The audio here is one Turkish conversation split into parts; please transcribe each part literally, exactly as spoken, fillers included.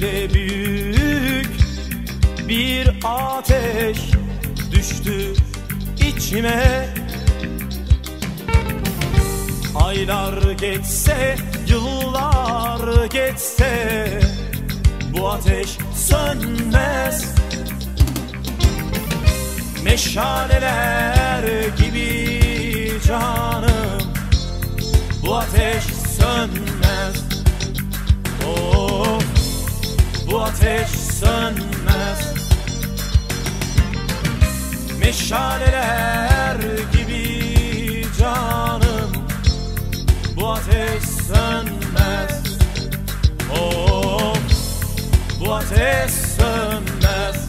Öyle büyük bir ateş düştü içime. Aylar geçse, yıllar geçse bu ateş sönmez. Meşaleler gibi canım, bu ateş sönmez. Oh, bu ateş sönmez. Meşaleler gibi canım, bu ateş sönmez. Oh, bu ateş sönmez.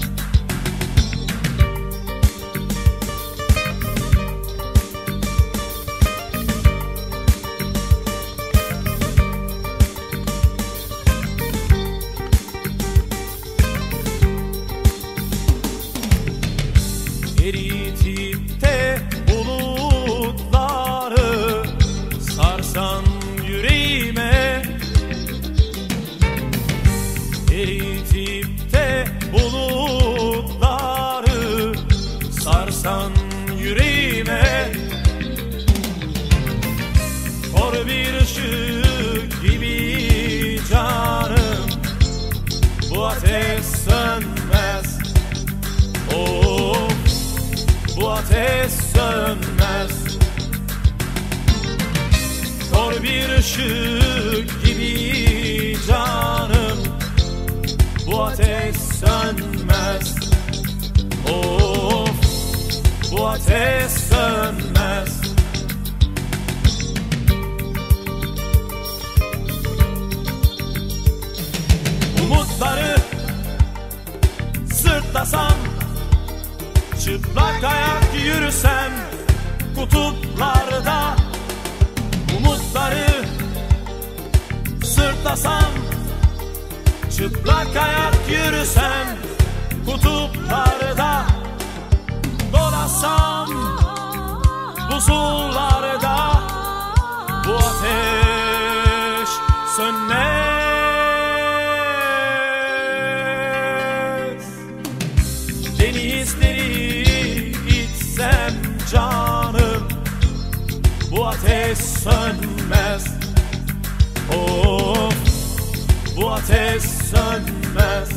Eritip de bulutları sarsan yüreğime, eritip de bulutları sarsan yüreğime, kor bir ışık gibi canım, bu ateş sönmez. Oh, bu ateş sönmez. Kor bir ışık gibi canım, bu ateş sönmez. Of, bu ateş sönmez. Umutları sırtlasam, çıplak ayak yürüsem kutuplarda, umutları sırtlasam, çıplak ayak yürüsem kutuplarda, dolasam buzullarda, bu ateş sönmez. Denizleri içsem canım, bu ateş sönmez. Of, bu ateş sönmez.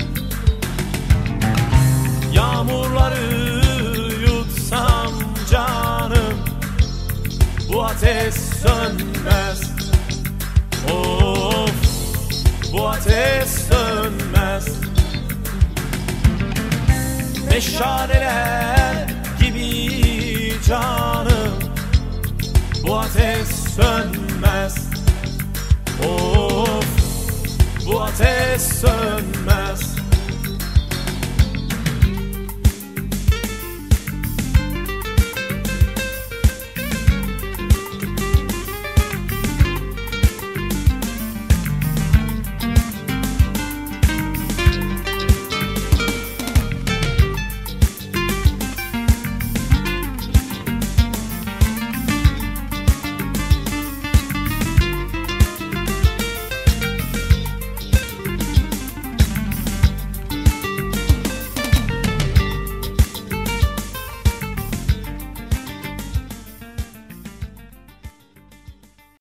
Yağmurları yutsam canım, bu ateş sönmez. Of, bu ateş sönmez. Meşaleler gibi canım, bu ateş sönmez. Of, bu ateş sönmez.